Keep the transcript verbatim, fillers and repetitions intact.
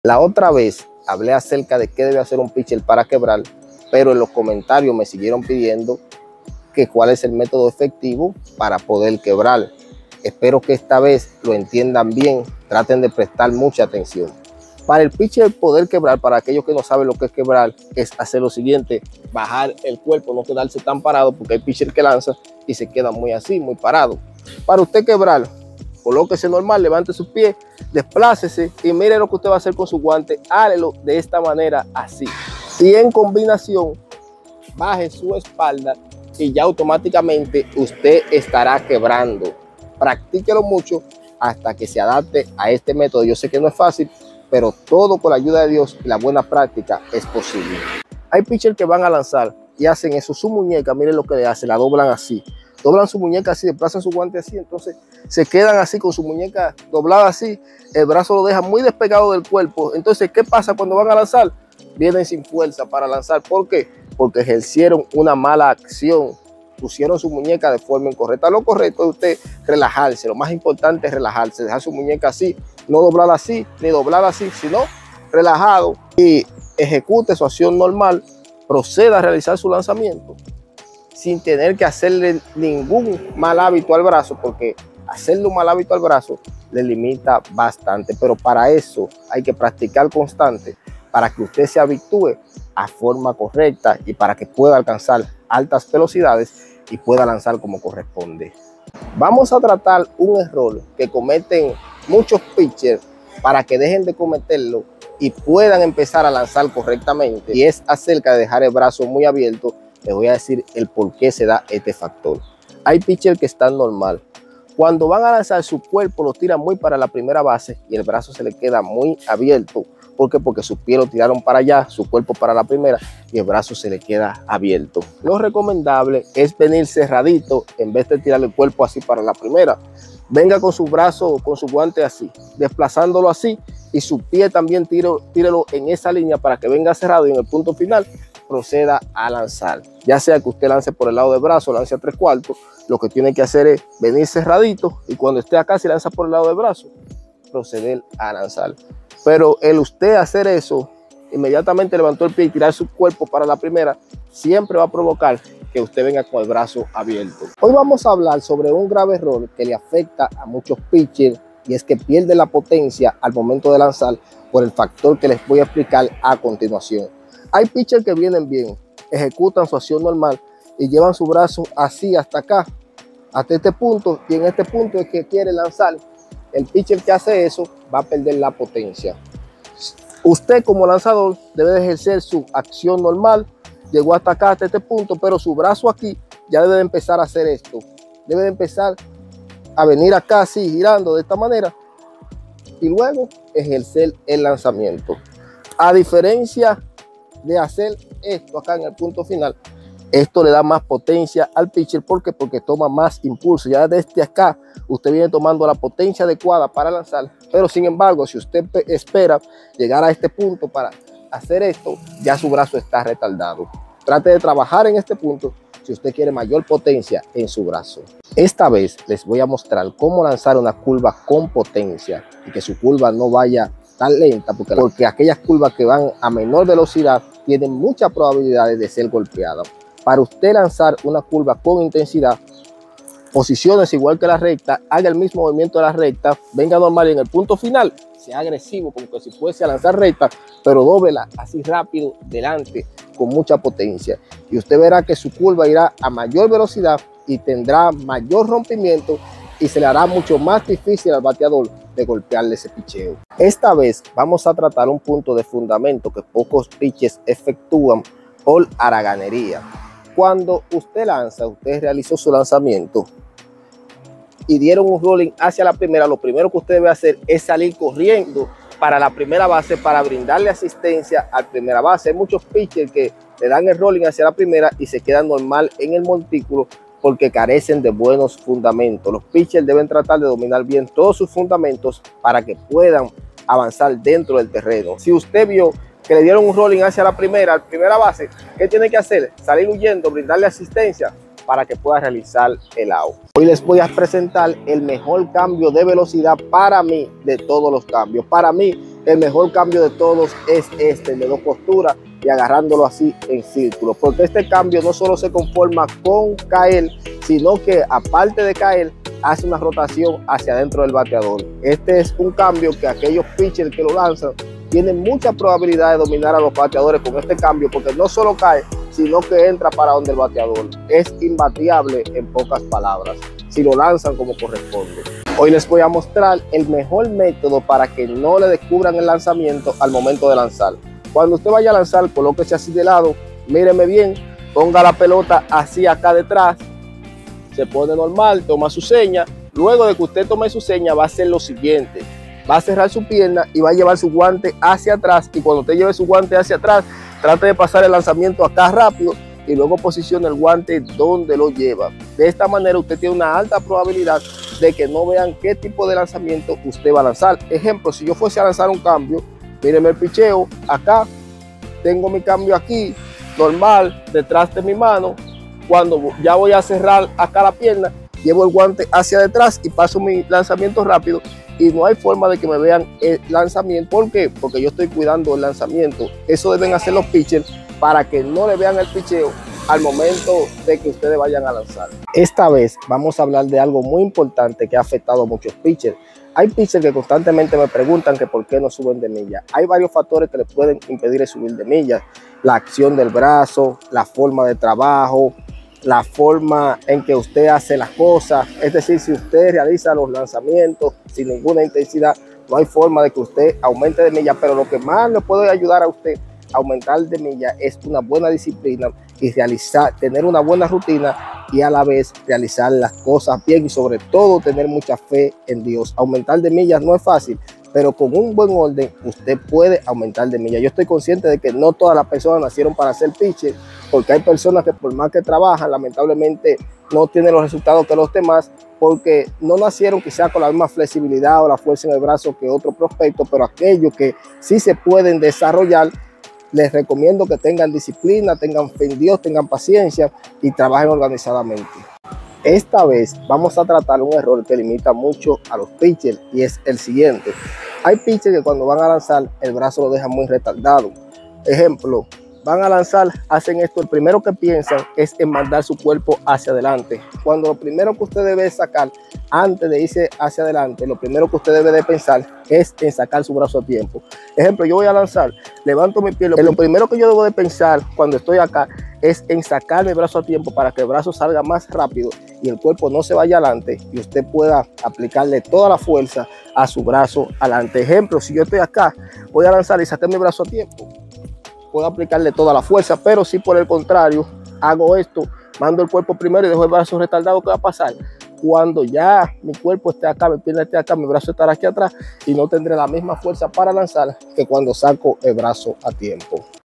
La otra vez hablé acerca de qué debe hacer un pitcher para quebrar, pero en los comentarios me siguieron pidiendo que cuál es el método efectivo para poder quebrar. Espero que esta vez lo entiendan bien, traten de prestar mucha atención. Para el pitcher poder quebrar, para aquellos que no saben lo que es quebrar, es hacer lo siguiente: bajar el cuerpo, no quedarse tan parado, porque hay pitcher que lanza y se queda muy así, muy parado. Para usted quebrar, colóquese normal, levante sus pies, desplácese y mire lo que usted va a hacer con su guante. Hágalo de esta manera, así. Y en combinación, baje su espalda y ya automáticamente usted estará quebrando. Practíquelo mucho hasta que se adapte a este método. Yo sé que no es fácil, pero todo con la ayuda de Dios y la buena práctica es posible. Hay pitchers que van a lanzar y hacen eso. Su muñeca, miren lo que le hacen, la doblan así. Doblan su muñeca así, desplazan su guante así, entonces se quedan así con su muñeca doblada así, el brazo lo deja muy despegado del cuerpo. Entonces, ¿qué pasa cuando van a lanzar? Vienen sin fuerza para lanzar. ¿Por qué? Porque ejercieron una mala acción, pusieron su muñeca de forma incorrecta. Lo correcto es usted relajarse, lo más importante es relajarse, dejar su muñeca así, no doblada así, ni doblada así, sino relajado, y ejecute su acción normal, proceda a realizar su lanzamiento sin tener que hacerle ningún mal hábito al brazo, porque hacerle un mal hábito al brazo le limita bastante. Pero para eso hay que practicar constante, para que usted se habitúe a forma correcta y para que pueda alcanzar altas velocidades y pueda lanzar como corresponde. Vamos a tratar un error que cometen muchos pitchers para que dejen de cometerlo y puedan empezar a lanzar correctamente, y es acerca de dejar el brazo muy abierto. Les voy a decir el por qué se da este factor. Hay pitchers que están normal. Cuando van a lanzar, su cuerpo lo tira muy para la primera base y el brazo se le queda muy abierto. ¿Por qué? Porque sus pies lo tiraron para allá, su cuerpo para la primera, y el brazo se le queda abierto. Lo recomendable es venir cerradito en vez de tirar el cuerpo así para la primera. Venga con su brazo, con su guante así, desplazándolo así, y su pie también tírelo, tírelo en esa línea para que venga cerrado, y en el punto final proceda a lanzar. Ya sea que usted lance por el lado del brazo, lance a tres cuartos, lo que tiene que hacer es venir cerradito, y cuando esté acá, si lanza por el lado del brazo, proceder a lanzar. Pero el usted hacer eso, inmediatamente levantó el pie y tirar su cuerpo para la primera, siempre va a provocar que usted venga con el brazo abierto. Hoy vamos a hablar sobre un grave error que le afecta a muchos pitchers, y es que pierde la potencia al momento de lanzar por el factor que les voy a explicar a continuación. Hay pitchers que vienen bien, ejecutan su acción normal y llevan su brazo así hasta acá, hasta este punto, y en este punto es que quiere lanzar. El pitcher que hace eso va a perder la potencia. Usted como lanzador debe de ejercer su acción normal, llegó hasta acá, hasta este punto, pero su brazo aquí ya debe de empezar a hacer esto. Debe de empezar a venir acá así, girando de esta manera, y luego ejercer el lanzamiento. A diferencia de hacer esto acá en el punto final, esto le da más potencia al pitcher. ¿Por qué? Porque toma más impulso. Ya desde acá usted viene tomando la potencia adecuada para lanzar, pero sin embargo, si usted espera llegar a este punto para hacer esto, ya su brazo está retardado. Trate de trabajar en este punto si usted quiere mayor potencia en su brazo. Esta vez les voy a mostrar cómo lanzar una curva con potencia y que su curva no vaya tan lenta, porque, porque aquellas curvas que van a menor velocidad tienen muchas probabilidades de ser golpeadas. Para usted lanzar una curva con intensidad, posiciones igual que la recta, haga el mismo movimiento de la recta, venga normal y en el punto final sea agresivo, como que si fuese a lanzar recta, pero dóbela así rápido delante con mucha potencia, y usted verá que su curva irá a mayor velocidad y tendrá mayor rompimiento, y se le hará mucho más difícil al bateador de golpearle ese picheo. Esta vez vamos a tratar un punto de fundamento que pocos pitchers efectúan por haraganería. Cuando usted lanza, usted realizó su lanzamiento y dieron un rolling hacia la primera, lo primero que usted debe hacer es salir corriendo para la primera base para brindarle asistencia a la primera base. Hay muchos pitchers que le dan el rolling hacia la primera y se quedan normal en el montículo porque carecen de buenos fundamentos. Los pitchers deben tratar de dominar bien todos sus fundamentos para que puedan avanzar dentro del terreno. Si usted vio que le dieron un rolling hacia la primera, la primera base, ¿qué tiene que hacer? Salir huyendo, brindarle asistencia para que pueda realizar el out. Hoy les voy a presentar el mejor cambio de velocidad para mí de todos los cambios. Para mí, el mejor cambio de todos es este, de dos costuras y agarrándolo así en círculo, porque este cambio no solo se conforma con caer, sino que aparte de caer, hace una rotación hacia adentro del bateador. Este es un cambio que aquellos pitchers que lo lanzan tienen mucha probabilidad de dominar a los bateadores con este cambio, porque no solo cae, sino que entra para donde el bateador. Es imbateable en pocas palabras, si lo lanzan como corresponde. Hoy les voy a mostrar el mejor método para que no le descubran el lanzamiento al momento de lanzar. Cuando usted vaya a lanzar, colóquese así de lado, míreme bien, ponga la pelota así acá detrás, se pone normal, toma su seña. Luego de que usted tome su seña, va a hacer lo siguiente: va a cerrar su pierna y va a llevar su guante hacia atrás, y cuando usted lleve su guante hacia atrás, trate de pasar el lanzamiento acá rápido y luego posicione el guante donde lo lleva. De esta manera usted tiene una alta probabilidad de que no vean qué tipo de lanzamiento usted va a lanzar. Ejemplo, si yo fuese a lanzar un cambio, mírenme el picheo, acá tengo mi cambio aquí, normal, detrás de mi mano. Cuando ya voy a cerrar acá la pierna, llevo el guante hacia detrás y paso mi lanzamiento rápido, y no hay forma de que me vean el lanzamiento. ¿Por qué? Porque yo estoy cuidando el lanzamiento. Eso deben hacer los pitchers para que no le vean el picheo al momento de que ustedes vayan a lanzar. Esta vez vamos a hablar de algo muy importante que ha afectado a muchos pitchers. Hay pitchers que constantemente me preguntan que por qué no suben de millas. Hay varios factores que les pueden impedir el subir de millas: la acción del brazo, la forma de trabajo, la forma en que usted hace las cosas. Es decir, si usted realiza los lanzamientos sin ninguna intensidad, no hay forma de que usted aumente de millas. Pero lo que más le puede ayudar a usted a aumentar de millas es una buena disciplina y realizar, tener una buena rutina, y a la vez realizar las cosas bien, y sobre todo tener mucha fe en Dios. Aumentar de millas no es fácil, pero con un buen orden usted puede aumentar de millas. Yo estoy consciente de que no todas las personas nacieron para ser pitcher, porque hay personas que por más que trabajan, lamentablemente no tienen los resultados que los demás, porque no nacieron quizás con la misma flexibilidad o la fuerza en el brazo que otros prospectos. Pero aquellos que sí se pueden desarrollar, les recomiendo que tengan disciplina, tengan fe en Dios, tengan paciencia y trabajen organizadamente. Esta vez vamos a tratar un error que limita mucho a los pitchers, y es el siguiente. Hay pitchers que cuando van a lanzar el brazo lo dejan muy retardado. Ejemplo, van a lanzar, hacen esto, el primero que piensan es en mandar su cuerpo hacia adelante, cuando lo primero que usted debe sacar antes de irse hacia adelante, lo primero que usted debe de pensar es en sacar su brazo a tiempo. Ejemplo, yo voy a lanzar, levanto mi pie, lo, lo primero que yo debo de pensar cuando estoy acá es en sacar mi brazo a tiempo para que el brazo salga más rápido y el cuerpo no se vaya adelante y usted pueda aplicarle toda la fuerza a su brazo adelante. Ejemplo, si yo estoy acá, voy a lanzar y sacar mi brazo a tiempo, puedo aplicarle toda la fuerza. Pero si por el contrario hago esto, mando el cuerpo primero y dejo el brazo retardado, ¿qué va a pasar? Cuando ya mi cuerpo esté acá, mi pierna esté acá, mi brazo estará aquí atrás y no tendré la misma fuerza para lanzar que cuando saco el brazo a tiempo.